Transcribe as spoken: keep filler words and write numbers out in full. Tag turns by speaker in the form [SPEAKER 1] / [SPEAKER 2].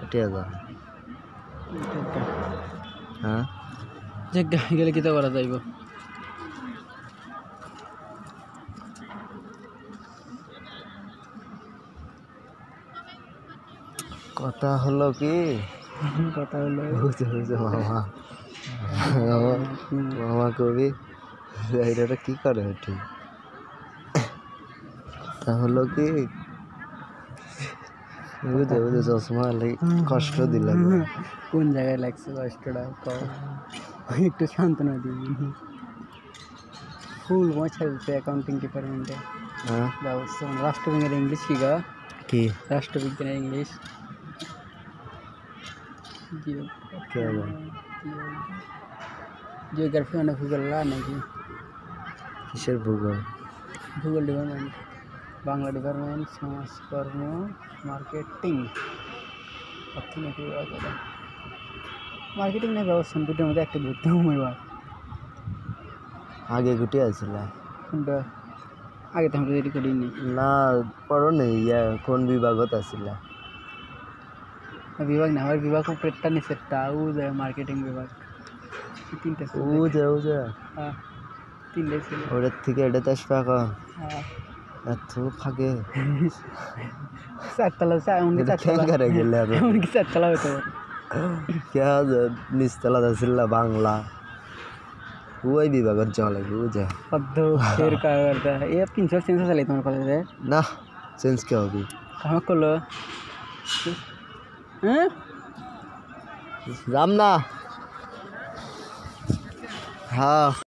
[SPEAKER 1] টিয়া যা হ্যাঁ
[SPEAKER 2] যে গেলে কিতা করা যাইব
[SPEAKER 1] কথা হলো কি
[SPEAKER 2] কথা হলো
[SPEAKER 1] বুঝে বুঝে মামা মামা কবি এটা কি করে ঠিক তা হলো কি বুঝে বুঝে চশমা কষ্ট দিলাম
[SPEAKER 2] কোন জায়গায় লাগছে কষ্টটা একটু সান্ত্বনা দিবি ফুল মজা দিচ্ছে অ্যাকাউন্টিং ডিপার্টমেন্টে
[SPEAKER 1] হ্যাঁ
[SPEAKER 2] ব্যবস্থা রাষ্ট্রবিজ্ঞানের ইংলিশ কি গা
[SPEAKER 1] কি
[SPEAKER 2] রাষ্ট্রবিজ্ঞানের ইংলিশ জিওগ্রাফি মানে ভূগোল নাকি
[SPEAKER 1] কিসের ভূগোল
[SPEAKER 2] ভূগোল ডিপার্টমেন্ট বাংলা ডিপার্টমেন্ট সমাজকর্ম মার্কেটিং অর্থনীতি মার্কেটিং না ব্যবস্থা দুটোর মধ্যে একটা ঘুরতে হবে এবার
[SPEAKER 1] আগে গুটি আছিল
[SPEAKER 2] কোনটা আগে তো আমরা রেডি করিনি
[SPEAKER 1] না পড়ো নেই ইয়া কোন বিভাগত আছিল
[SPEAKER 2] বিভাগ না আমার বিভাগ উপরেরটা নিচেরটা ও যায় মার্কেটিং বিভাগ তিনটা
[SPEAKER 1] ও যা ও যা
[SPEAKER 2] হ্যাঁ তিনটে ছিল
[SPEAKER 1] ওটার থেকে এটাতে আসবে এখন
[SPEAKER 2] হ্যাঁ
[SPEAKER 1] এত ফাঁকে
[SPEAKER 2] চারতলা এমনকি চারতলা
[SPEAKER 1] করে গেলে আর
[SPEAKER 2] এমনকি চারতলা হতে পারে
[SPEAKER 1] কে নিচতলা আছিল বাংলা ওই বিভাগের চলে বুঝে
[SPEAKER 2] পদ্ম ফের কারটা এ প্রিন্সিপাল চেঞ্জ হয়ে তোমার কলেজে
[SPEAKER 1] না চেঞ্জ কে হবে
[SPEAKER 2] কামা করলো হ্যাঁ
[SPEAKER 1] যাম না হ্যাঁ